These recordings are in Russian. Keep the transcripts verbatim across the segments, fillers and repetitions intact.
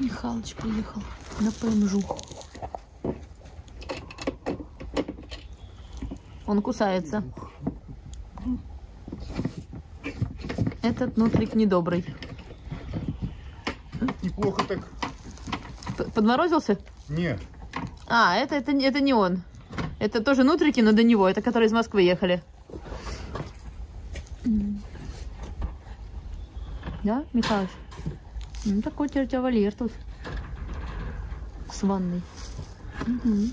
Михалыч приехал на ПМЖу. Он кусается. Этот нутрик недобрый. Неплохо так. Подморозился? Нет. А, это, это, это не он. Это тоже нутрики, но до него. Это которые из Москвы ехали. Да, Михалыч? Ну, такой теперь у тебя вольер тут. С ванной. Угу.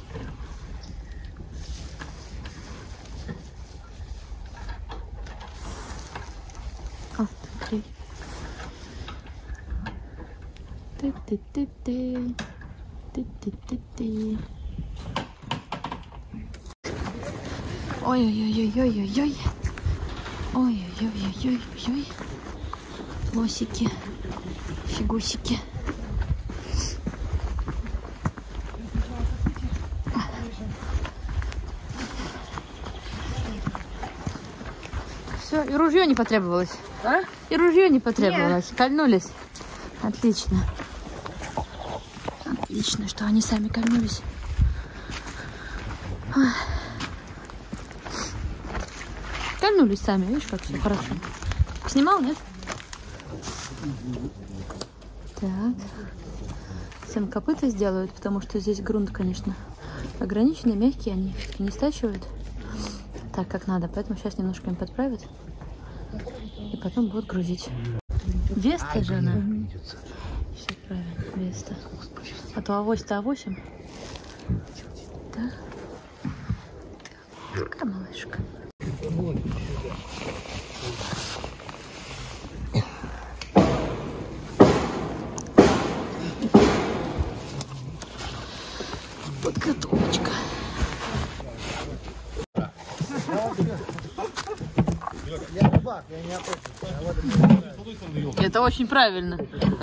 А, смотри. Ты-ты-ты-ты. Ты-ты-ты-ты. Ой-ой-ой-ой-ой-ой-ой. Ой-ой-ой-ой-ой-ой. Лосики. Фигусики. Все, и ружье не потребовалось. А? И ружье не потребовалось. Нет. Кольнулись. Отлично. Отлично, что они сами кольнулись. Кольнулись сами, видишь, как все хорошо. Снимал, нет? Так. Всем копыта сделают, потому что здесь грунт, конечно, ограниченный, мягкий, они все-таки не стачивают так, как надо. Поэтому сейчас немножко им подправят. И потом будут грузить. Веста же она. Все правильно, Веста. А то авось-то авосем. Да. Какая малышка. Подготовочка. Это очень правильно.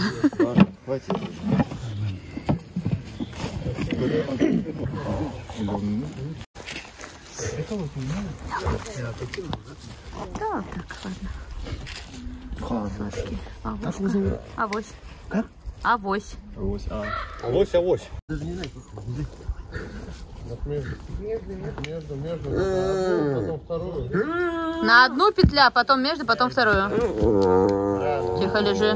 Да, так, ладно. Сладкий. Авось. Авось. Как? Авось. Авось, а. Авось, авось. Даже не знаю, между, между, между, потом вторую. На одну петля, потом между, потом вторую. Тихо лежи.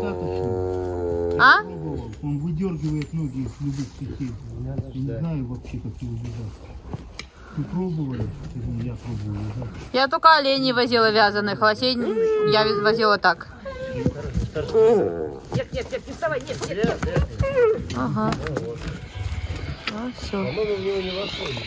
А? Он выдергивает ноги из любых петель. Я не знаю вообще, как его вязать. Ты пробовали? Я пробовала вязать. Я только оленей возила вязаных, лосей я возила так. Нет, нет, нет, не вставай, нет, нет, нет. Ага. А, все. По-моему, в него не вошло.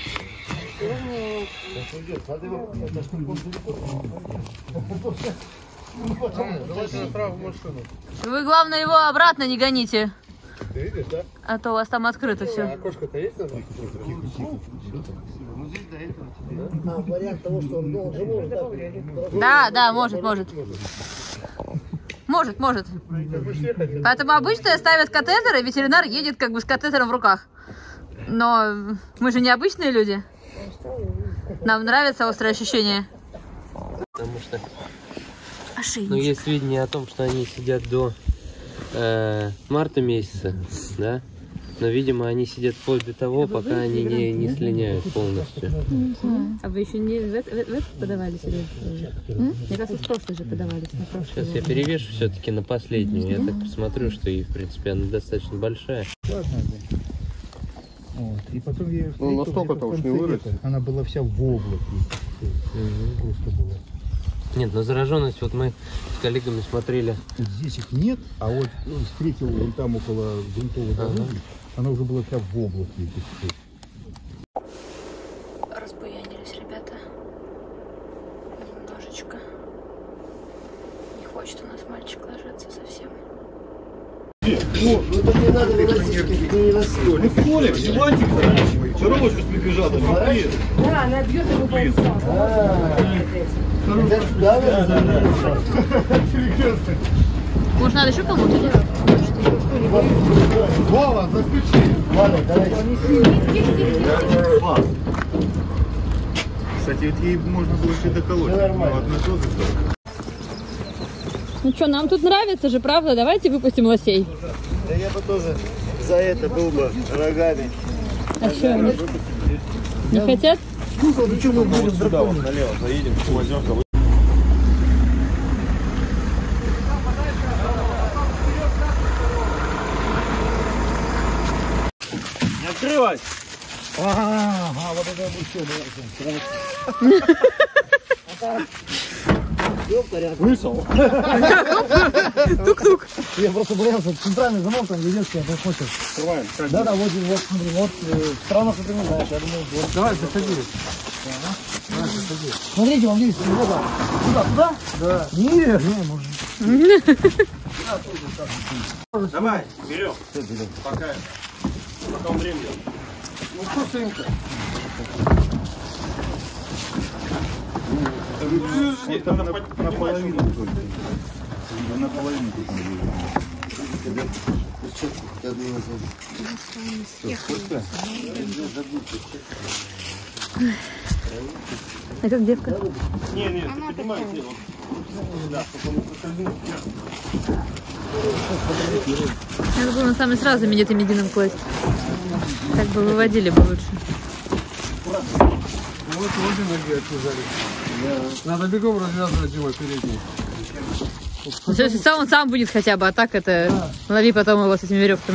Давайте направо в машину. Вы, главное, его обратно не гоните. Ты видишь, да? А то у вас там открыто все. А окошко-то есть назад? Ну здесь до этого тебе. А вариант того, что он должен может. Да, да, может, может. Может, может. Поэтому обычно ставят катетер, и ветеринар едет как бы с катетером в руках. Но мы же не обычные люди. Нам нравится острое ощущение. Потому что Ошейничек. ну, есть сведения о том, что они сидят до э, марта месяца, да? Но, видимо, они сидят вплоть до того, пока они не, не слиняют полностью. А вы еще не в этот подавались? Мне кажется, в прошлый же подавались. Сейчас я перевешу все-таки на последнюю. Я так посмотрю, что и, в принципе, она достаточно большая. Вот. И потом я ее Ну, настолько-то уж не вырастет. Она была вся в облаке. Угу. Просто была. Нет, но зараженность, вот мы с коллегами смотрели. Вот здесь их нет, а вот ну, встретил вон там около грунтовой дороги, ага. Она уже была вся в облаке. Разбуянились ребята. Немножечко. Не хочет у нас мальчик ложиться совсем. Ну, это не надо выносить, не носил. Ну, Колик, Силантик, коробочку с медвежатами. Да, она бьет его по устам. Да, да, да. Может, надо еще кому-то, нет? Вова, заключи. Ладно, давайте. Кстати, вот ей можно было еще доколоть. Одной дозы. Ну что, нам тут нравится же, правда? Давайте выпустим лосей. Да я бы тоже за это был бы рогами. А что, они не хотят? Ну, что мы будем сюда вот налево заедем, возьмем кого. Не открывай! Ага, вот это будет все. Все в порядке. Вышел. Тук-тук. Я просто боялся, центральный замок там ведется, я хочешь. Открываем. Да, да, вот, вот, смотри, вот, странно, что ты не знаешь, я думаю, вот. Давай, заходи. Давай, заходи. Смотрите, вон здесь, вот так. Туда, туда? Да. Не, не, может. Давай, берем. Пока. Пока он время. Ну что, сынка? Нет, надо наполовину только. Наполовину только. А как девка? Не, не, ты поднимаешь его. Да, чтобы он соскользнул вверх. Надо было на самый сразу медитым единым класть. Так бы выводили бы лучше. Вот вроде ноги отвязали. Надо бегом развязывать, Дима, передний. Если сам он сам будет хотя бы, а так это лови потом его с этими веревками.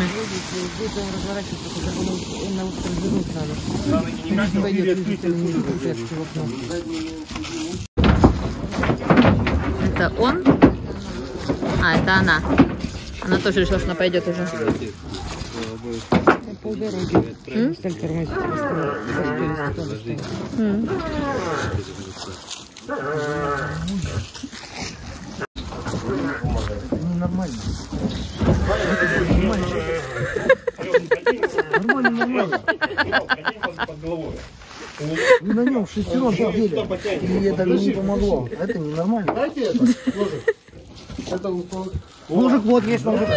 Это он? А, это она. Она тоже решила, что она пойдет уже. М? М. Нормально. Нормально, нормально. Вы на нем шестером сидели, и это не помогло. Это ненормально. Дайте это, ножик. Это ножик, вот есть ножик.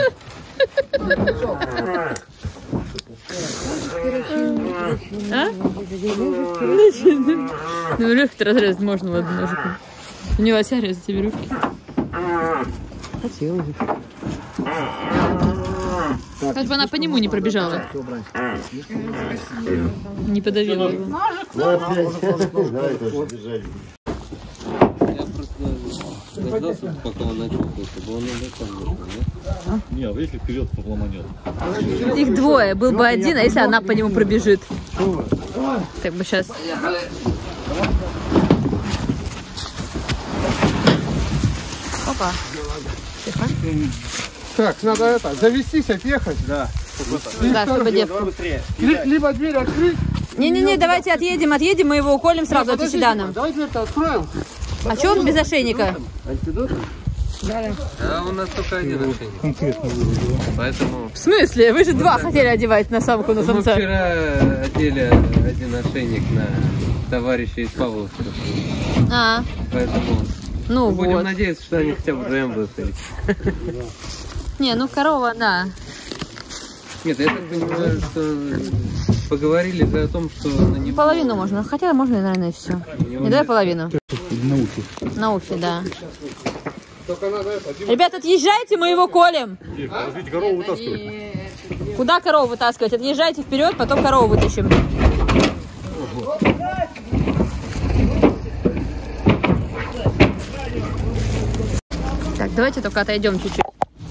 А? Ну, веревки разрезать можно, ладно, ножиком. У него ося резать эти веревки. Хотелось бы. Хоть бы она по нему не пробежала. Не подавила его. Давай тоже бежать. Я просто дождался, пока он начал, чтобы он уже сам вышел, да? Не, а если вперед поломанет? Их двое. Был бы один, а если она по нему пробежит? Так бы сейчас. Опа. Тихо. Так, надо это, завестись, отъехать. Да. Да, чтобы девку. Быстрее. Либо дверь открыть. Не-не-не, давайте отъедем, отъедем, мы его уколем сразу от седаном. Давай дверь-то откроем. А что он без ошейника? А у нас только один ошейник. Конкретно выбрал. Поэтому... В смысле? Вы же два хотели одевать на самку, на Мы самца. вчера одели один ошейник на товарища из Павловска. А, Поэтому ну будем вот. надеяться, что они хотя бы вдвоем будут ходить. Не, ну корова, да. Нет, я так понимаю, что поговорили за о том, что на него... Половину можно, хотя можно, и, наверное, и все. Не давай половину. На ухе. На ухе, да. Ребята, отъезжайте, мы его колем. Развить корову вытаскивать. Куда корову вытаскивать? Отъезжайте вперед, потом корову вытащим. Так, давайте только отойдем чуть-чуть.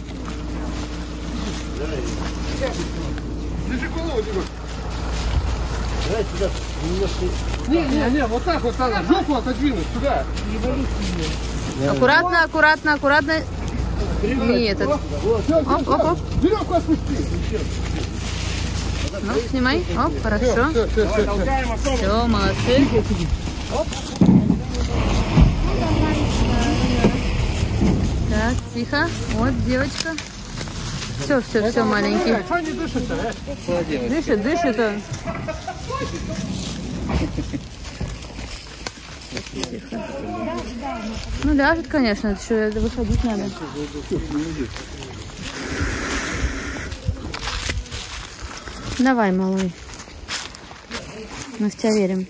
Не-не-не, вот так вот надо, жопу отодвинуть сюда. Аккуратно, аккуратно, аккуратно. Не этот. Оп, оп, оп. Веревку отпусти. Ну, снимай. Оп, хорошо. Все, все, все, все. Все, молодцы. Так, тихо. Вот, девочка. Все, все, все, маленький. Что не дышит-то, а? Дышит, дышит он. Тихо. Ну, ляжет, конечно. Это еще выходить надо. Давай, малой. Мы в тебя верим.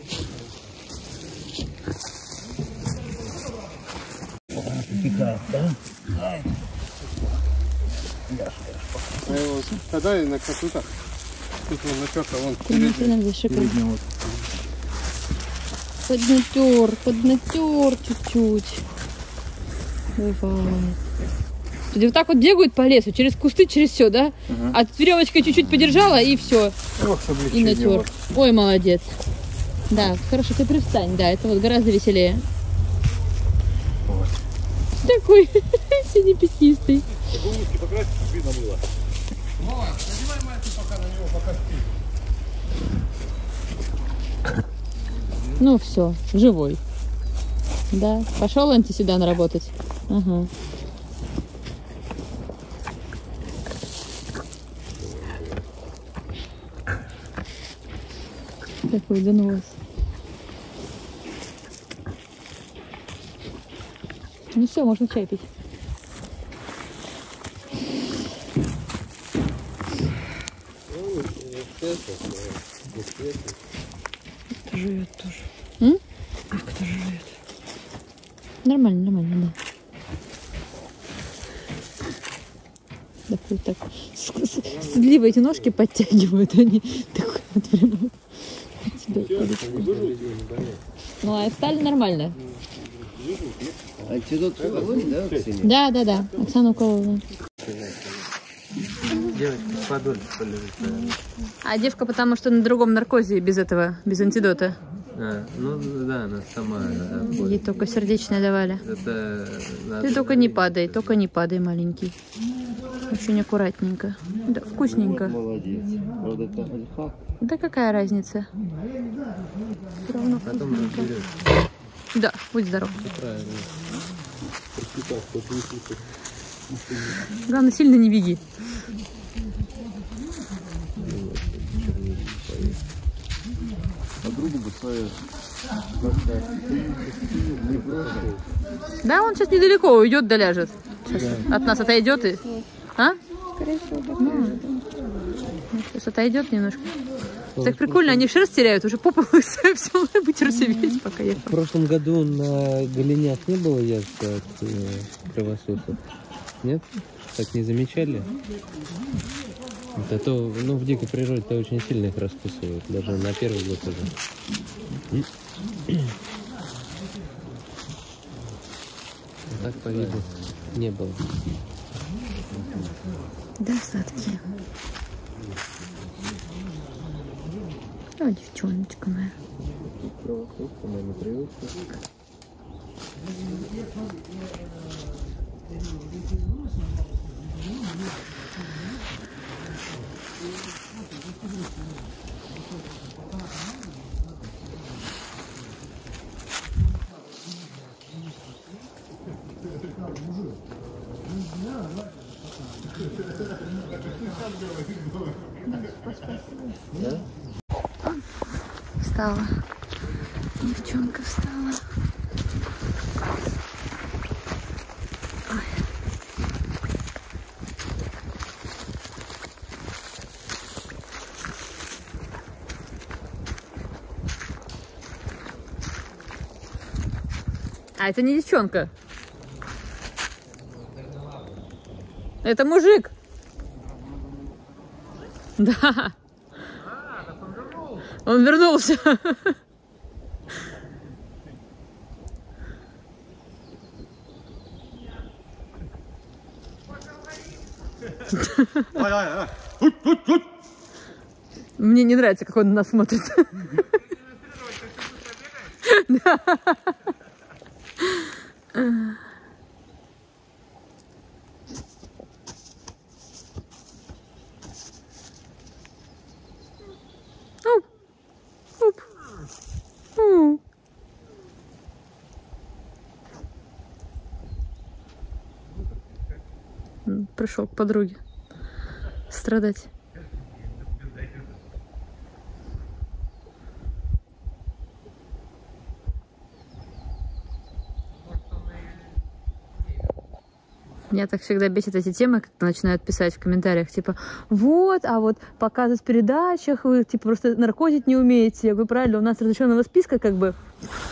Тогда и на катутах. Тут он наперто, вон. Поднатер, поднатер чуть-чуть. Бывает. Люди вот так вот бегают по лесу, через кусты, через все, да? Угу. А веревочкой чуть-чуть подержала и все. Ох, и натер. Вот. Ой, молодец. Да, хорошо, ты привстань, да, это вот гораздо веселее. Вот. Такой синий-пятнистый. Губки покрасить, чтобы видно было. Мама, надевай майку пока на него, пока спит. Ну все, живой. Да, пошел антиседан работать. Ага. Такой донос. Ну все, можно чай пить. Кто живет тоже. М? Кто живет? Нормально, нормально, да. Такой так. Стыдливо эти ножки подтягивают, они такой вот прямо. Ну, а стали нормально. Антидот колонии, да, Ксения? Да, да, да. Оксана уколола. Девочка подольше полежит. А девка потому что на другом наркозе без этого, без антидота. А, ну да, она сама. Ей только сердечное давали. Это Ты только не падай, только не падай, маленький. Очень аккуратненько. Да, вкусненько. Молодец. Вот это альфа. Да какая разница? Все равно потом разберешь. Да, будь здоров. Правильно. Главное, сильно не беги. Подругу бы свою. Да, он сейчас недалеко уйдет, да ляжет. Сейчас да. От нас отойдет и... А? Ну, сейчас отойдет немножко. Так прикольно, они шерсть теряют, уже попу лысая, все, вытерся весь, пока ехал. В прошлом году на голенях не было язва от э, кровососов? Нет? Так не замечали? Вот, а то, ну, в дикой природе-то очень сильно их раскусывают, даже на первый год уже. Так, по виду, не было. Да, сладкие. О, девчоночка моя. Да? Встала. Девчонка встала. Ой. А это не девчонка. Это мужик. Да. Он вернулся. Мне не нравится, как он на нас смотрит. Пришел к подруге страдать. Меня так всегда бесит эти темы, когда начинают писать в комментариях, типа, вот, а вот показывать в передачах, вы, типа, просто наркотить не умеете. Я говорю, правильно, у нас разрешенного списка, как бы,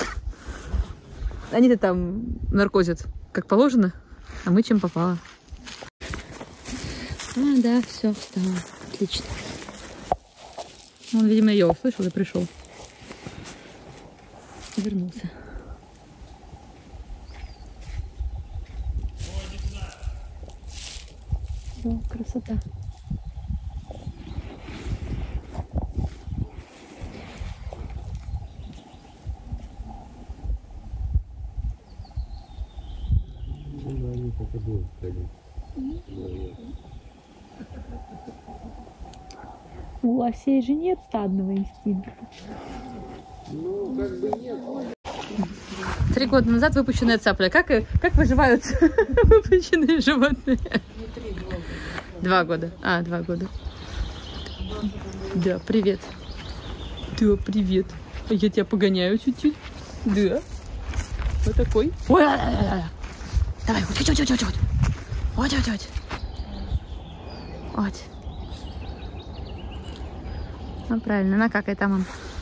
они-то там наркотят, как положено, а мы чем попало. А, да, все, встала. Отлично. Он, видимо, ее услышал и пришел. Вернулся. О, красота. Ну, они так и будут ходить. У овсей же нет стадного инстинкта. Ну, как бы нет. Три года назад выпущенная цапля. Как, как выживают выпущенные животные? Два года. А, два года. Да, привет. Да, привет. Я тебя погоняю чуть-чуть. Да. Вот такой. Ой, давай, вот, вот, вот, вот, вот. Вот, вот, вот. Вот. Ну, правильно, накакай там он.